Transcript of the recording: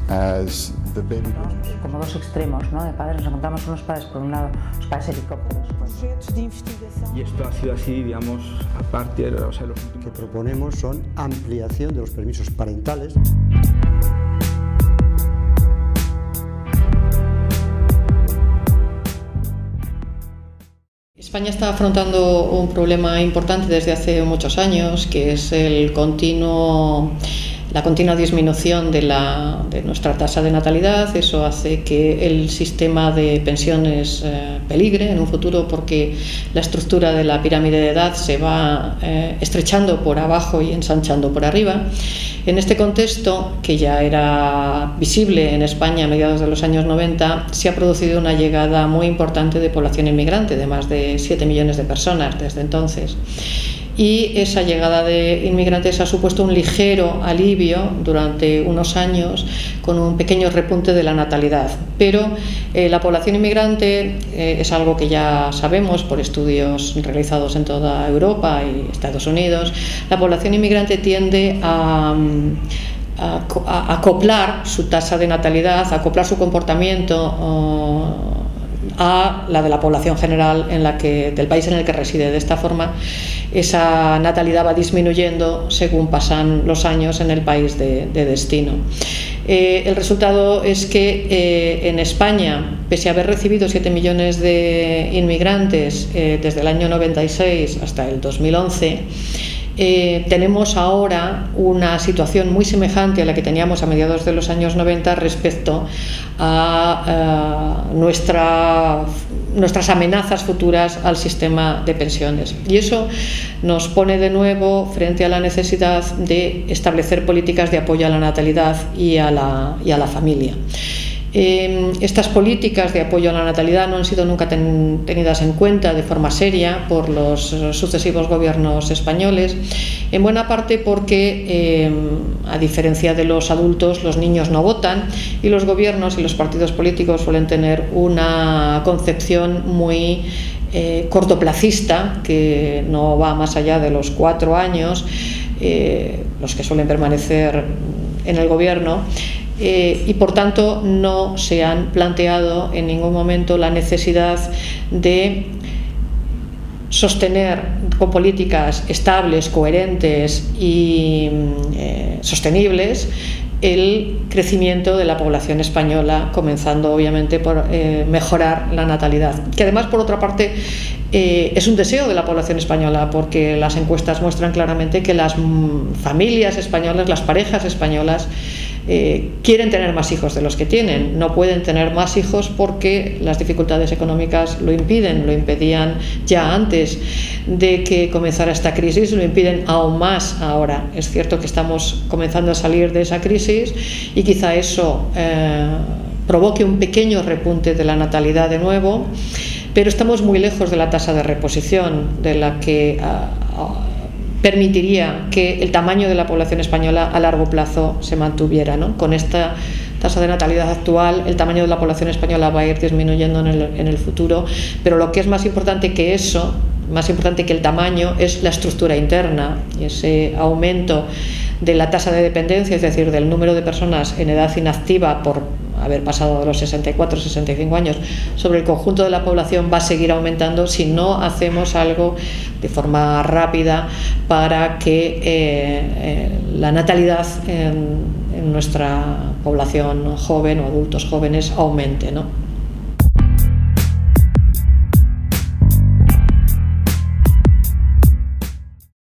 as the baby boomers. Como dos extremos, ¿no? De padres, nos encontramos unos padres por un lado, los padres helicópteros. Projetos de investigación. Y esto ha sido así, digamos, a partir de los últimos... que proponemos son ampliación de los permisos parentales. España está afrontando un problema importante desde hace muchos años, que es la continua disminución de nuestra tasa de natalidad. Eso hace que el sistema de pensiones peligre en un futuro, porque la estructura de la pirámide de edad se va estrechando por abajo y ensanchando por arriba. En este contexto, que ya era visible en España a mediados de los años 90, se ha producido una llegada muy importante de población inmigrante, de más de 7 millones de personas desde entonces. Y esa llegada de inmigrantes ha supuesto un ligero alivio durante unos años, con un pequeño repunte de la natalidad. Pero la población inmigrante es algo que ya sabemos por estudios realizados en toda Europa y Estados Unidos. La población inmigrante tiende a acoplar su tasa de natalidad, a acoplar su comportamiento a la de la población general del país en el que reside. De esta forma, esa natalidad va disminuyendo según pasan los años en el país de destino. El resultado es que en España, pese a haber recibido 7 millones de inmigrantes desde el año 96 hasta el 2011, tenemos ahora una situación muy semejante a la que teníamos a mediados de los años 90 respecto a nuestras amenazas futuras al sistema de pensiones. Y eso nos pone de nuevo frente a la necesidad de establecer políticas de apoyo a la natalidad y a la familia. Estas políticas de apoyo a la natalidad no han sido nunca tenidas en cuenta de forma seria por los sucesivos gobiernos españoles, en buena parte porque, a diferencia de los adultos, los niños no votan, y los gobiernos y los partidos políticos suelen tener una concepción muy cortoplacista, que no va más allá de los 4 años, los que suelen permanecer en el gobierno. Y por tanto no se han planteado en ningún momento la necesidad de sostener con políticas estables, coherentes y sostenibles el crecimiento de la población española, comenzando obviamente por mejorar la natalidad, que además, por otra parte, es un deseo de la población española, porque las encuestas muestran claramente que las familias españolas, las parejas españolas, quieren tener más hijos de los que tienen. No pueden tener más hijos porque las dificultades económicas lo impiden, lo impedían ya antes de que comenzara esta crisis, lo impiden aún más ahora. Es cierto que estamos comenzando a salir de esa crisis y quizá eso provoque un pequeño repunte de la natalidad de nuevo, pero estamos muy lejos de la tasa de reposición, de la que permitiría que el tamaño de la población española a largo plazo se mantuviera, ¿no? Con esta tasa de natalidad actual, el tamaño de la población española va a ir disminuyendo en el futuro, pero lo que es más importante que eso, más importante que el tamaño, es la estructura interna, y ese aumento de la tasa de dependencia, es decir, del número de personas en edad inactiva por haber pasado de los 64 o 65 años sobre el conjunto de la población, va a seguir aumentando si no hacemos algo de forma rápida para que la natalidad en nuestra población joven o adultos jóvenes aumente, ¿no?